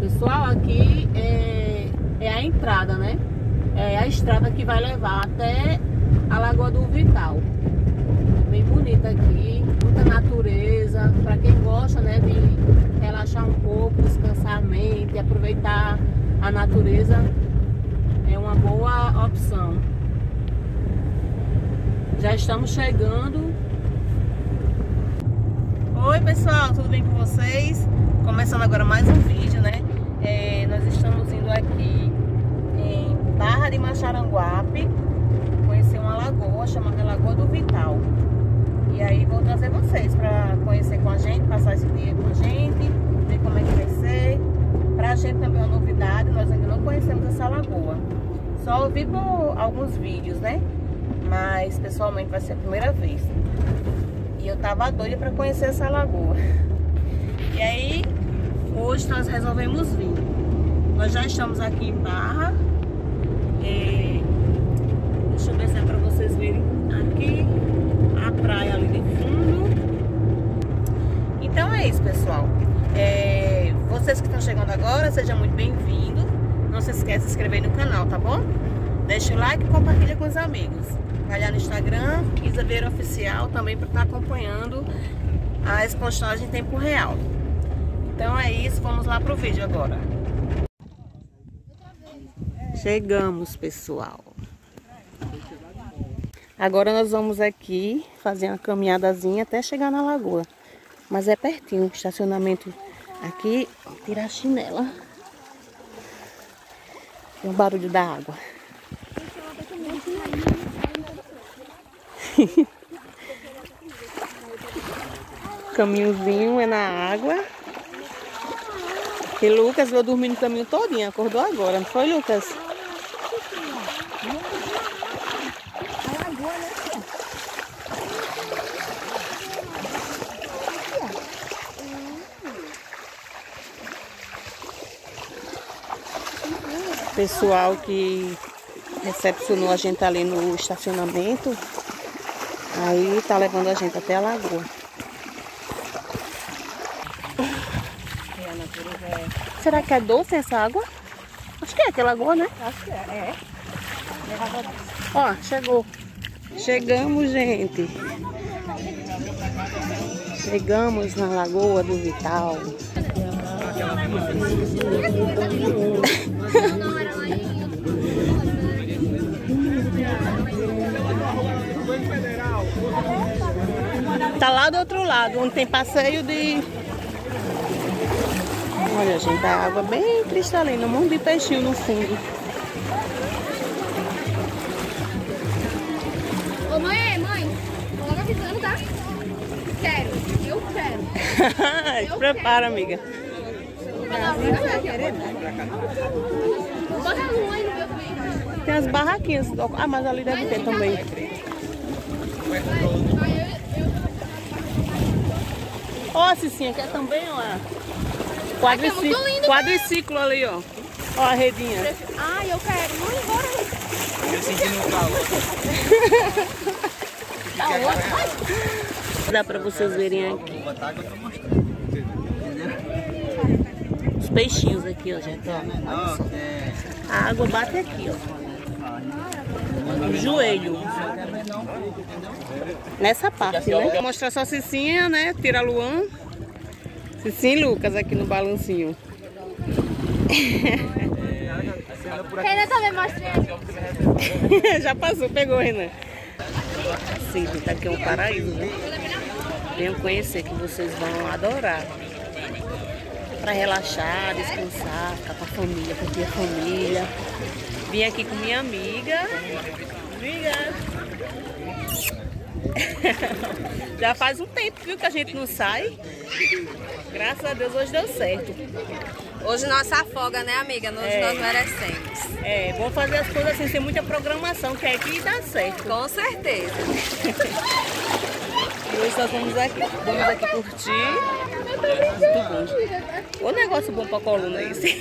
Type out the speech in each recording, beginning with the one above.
Pessoal, aqui é a entrada, né? É a estrada que vai levar até a Lagoa do Vital. Bem bonita aqui, muita natureza. Para quem gosta, né, de relaxar um pouco, descansar a mente e aproveitar a natureza, é uma boa opção. Já estamos chegando. Oi pessoal, tudo bem com vocês? Começando agora mais um vídeo, né? Nós estamos indo aqui em Barra de Macharanguape conhecer uma lagoa chamada Lagoa do Vital. E aí vou trazer vocês para conhecer com a gente, passar esse dia com a gente, ver como é que vai ser. Pra gente também é uma novidade, nós ainda não conhecemos essa lagoa. Só ouvi por alguns vídeos, né? Mas pessoalmente vai ser a primeira vez. E eu tava doida para conhecer essa lagoa. E aí, hoje nós resolvemos vir. Nós já estamos aqui em Barra. Deixa eu descer para vocês verem aqui a praia ali de fundo. Então é isso, pessoal. Vocês que estão chegando agora, sejam muito bem-vindos. Não se esqueça de se inscrever no canal, tá bom? Deixa o like e compartilha com os amigos. Vai lá no Instagram, Isa Vieira Oficial, também para estar acompanhando as postagens em tempo real. Então é isso, vamos lá pro vídeo agora. Chegamos, pessoal. Agora nós vamos aqui fazer uma caminhadazinha até chegar na lagoa. Mas é pertinho, estacionamento aqui, tirar a chinela. Tem o barulho da água. Caminhozinho é na água. E Lucas veio dormir no caminho todinho, acordou agora, não foi, Lucas? Pessoal que recepcionou a gente ali no estacionamento, aí tá levando a gente até a lagoa. Será que é doce essa água? Acho que é aquela lagoa, né? Acho que é. Ó, chegou. Chegamos, gente. Chegamos na Lagoa do Vital. Tá lá do outro lado, onde tem passeio de... Olha, gente, a água bem cristalina, um monte de peixinho no fundo. Ô mãe, coloca avisando, tá? Eu quero. Prepara, amiga. Bota a lua aí no meu vídeo. Tem as barraquinhas. Ah, mas ali deve ter também. Ó, Cicinha, quer também, ó? Quadriciclo ali, ó. Ó a redinha. Ai, eu quero. Mãe, bora. Eu sentindo o calor. Dá pra vocês verem aqui. Os peixinhos aqui, ó, gente. Ó. Olha só. A água bate aqui, ó. No joelho. Nessa parte, né? Vou mostrar só a Cicinha, né? Tira a Luan. Cicinha e Lucas aqui no balancinho. Renan também mostra. Já passou, pegou, Renan. Sim, tá aqui é um paraíso, né? Venham conhecer que vocês vão adorar. Pra relaxar, descansar, ficar com a família, curtir a família. Vim aqui com minha amiga. Já faz um tempo, viu, que a gente não sai. Graças a Deus hoje deu certo. Hoje nós afoga, né, amiga? Nós merecemos. Vamos fazer as coisas assim, sem muita programação, que aqui dá certo. Com certeza. E hoje nós vamos aqui curtir. Muito bom. O negócio bom pra coluna é esse.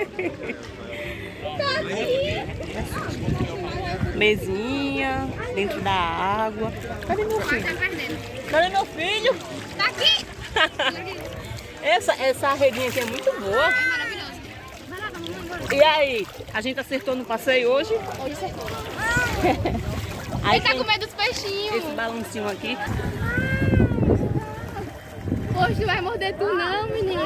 Mesinha, dentro da água. Cadê meu filho? Cadê meu filho? Tá aqui! Essa redinha aqui é muito boa. É maravilhoso. E aí, a gente acertou no passeio hoje? Hoje acertou. Aí ele tá com medo dos peixinhos. Esse balancinho aqui. Hoje vai morder tu não, menino.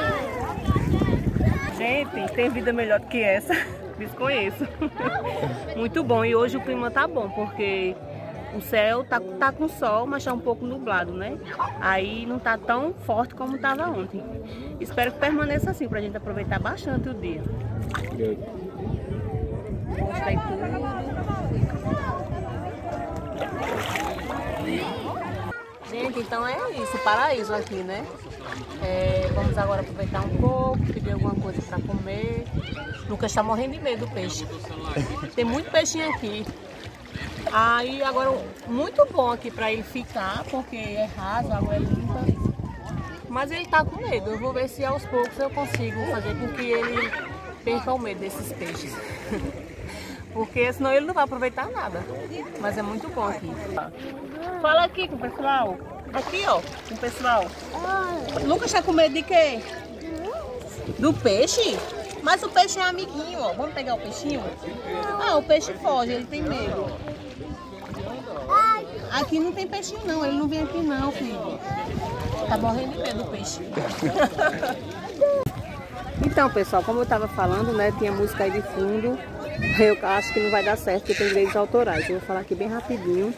Gente, tem vida melhor do que essa. Desconheço. Muito bom. E hoje o clima tá bom, porque o céu tá com sol, mas tá um pouco nublado, né? Aí não tá tão forte como tava ontem. Espero que permaneça assim, pra gente aproveitar bastante o dia. Gostei tudo. Gente, então é isso, paraíso aqui, né? Vamos agora aproveitar um pouco, pedir alguma coisa para comer. Lucas está morrendo de medo do peixe. Tem muito peixinho aqui. Aí agora, muito bom aqui para ele ficar, porque é raso, a água é limpa. Mas ele tá com medo. Eu vou ver se aos poucos eu consigo fazer com que ele perca o medo desses peixes. Porque senão ele não vai aproveitar nada. Mas é muito bom aqui. Fala aqui com o pessoal. Aqui, ó, com o pessoal. Lucas tá com medo de quê? Do peixe? Mas o peixe é amiguinho, ó. Vamos pegar o peixinho? Ah, o peixe foge, ele tem medo. Aqui não tem peixinho não, ele não vem aqui não, filho. Tá morrendo de medo do peixe. Então, pessoal, como eu tava falando, né, tinha música aí de fundo. Eu acho que não vai dar certo, porque tem direitos autorais. Eu vou falar aqui bem rapidinho.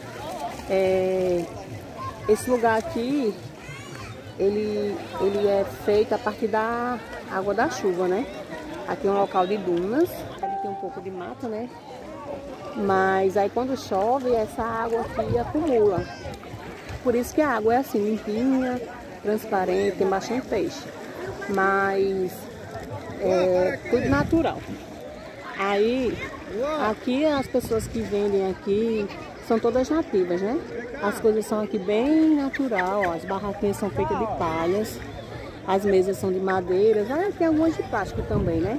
Esse lugar aqui, ele é feito a partir da água da chuva, né? Aqui é um local de dunas, tem um pouco de mata, né? Mas aí quando chove, essa água aqui acumula. Por isso que a água é assim, limpinha, transparente, tem bastante peixe. Mas é tudo natural. Aí, aqui as pessoas que vendem aqui são todas nativas, né? As coisas são aqui bem natural, ó. As barraquinhas são feitas de palhas, as mesas são de madeiras, tem algumas de plástico também, né?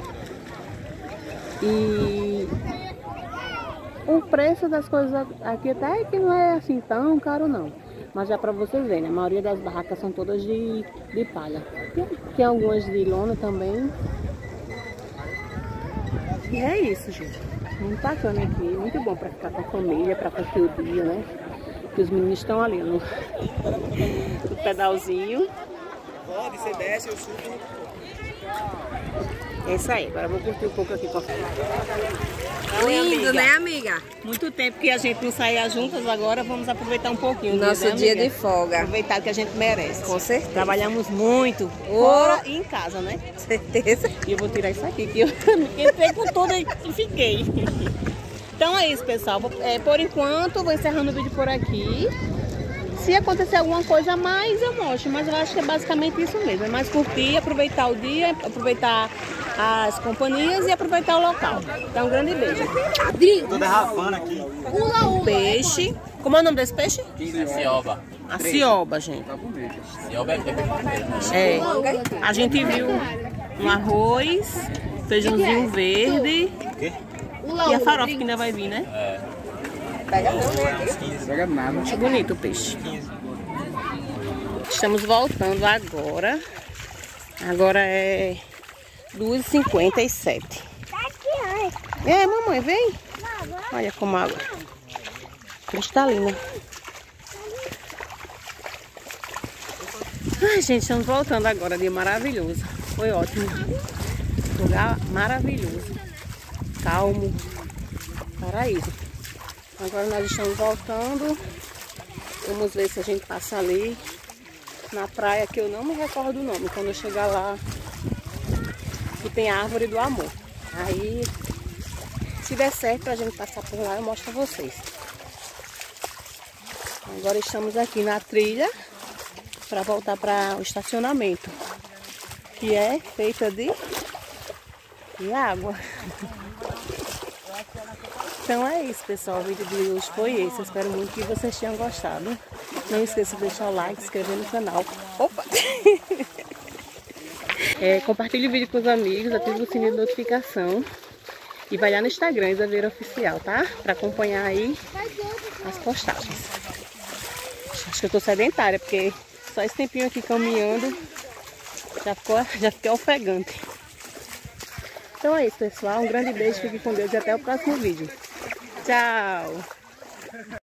E o preço das coisas aqui até que não é assim tão caro não. Mas já para vocês verem, a maioria das barracas são todas de palha. Tem algumas de lona também. E é isso, gente. Muito bacana aqui, muito bom para ficar com a família, para curtir o dia, né? Que os meninos estão ali no pedalzinho. Pode, você desce, eu subo. É isso aí, agora eu vou curtir um pouco aqui com a família. Lindo, né, amiga? Muito tempo que a gente não saía juntas, agora vamos aproveitar um pouquinho. Nosso dia de folga. Aproveitar que a gente merece. Com certeza. Trabalhamos muito, fora e em casa, né? Certeza. E eu vou tirar isso aqui, que eu entrei com tudo e fiquei. Então é isso, pessoal. Por enquanto, vou encerrando o vídeo por aqui. Se acontecer alguma coisa a mais, eu mostro. Mas eu acho que é basicamente isso mesmo. É mais curtir, aproveitar o dia, aproveitar as companhias e aproveitar o local. Então, um grande beijo. Tô derrapando aqui. Peixe. Como é o nome desse peixe? É cioba. A cioba, gente. Cioba é primeiro. A gente viu um arroz, feijãozinho verde e a farofa que ainda vai vir, né? Pega não, né? Pega nada. Acho bonito o peixe. Estamos voltando agora. Agora é 2h57. Mamãe, vem. Olha como a água cristalina. Ai, gente, estamos voltando agora. Dia maravilhoso. Foi ótimo. Lugar maravilhoso. Calmo. Paraíso. Agora nós estamos voltando. Vamos ver se a gente passa ali na praia, que eu não me recordo o nome. Quando eu chegar lá, que tem a Árvore do Amor. Aí, se der certo pra gente passar por lá, eu mostro pra vocês. Agora estamos aqui na trilha para voltar para o estacionamento, que é feita de água. Então é isso, pessoal. O vídeo de hoje foi esse. Eu espero muito que vocês tenham gostado. Não esqueça de deixar o like, se inscrever no canal. Opa! Compartilhe o vídeo com os amigos, ative o sininho de notificação. E vai lá no Instagram, Isaveira Oficial, tá? Para acompanhar aí as postagens. Acho que eu tô sedentária, porque só esse tempinho aqui caminhando já fiquei ofegante. Então é isso, pessoal. Um grande beijo, fique com Deus e até o próximo vídeo. Tchau!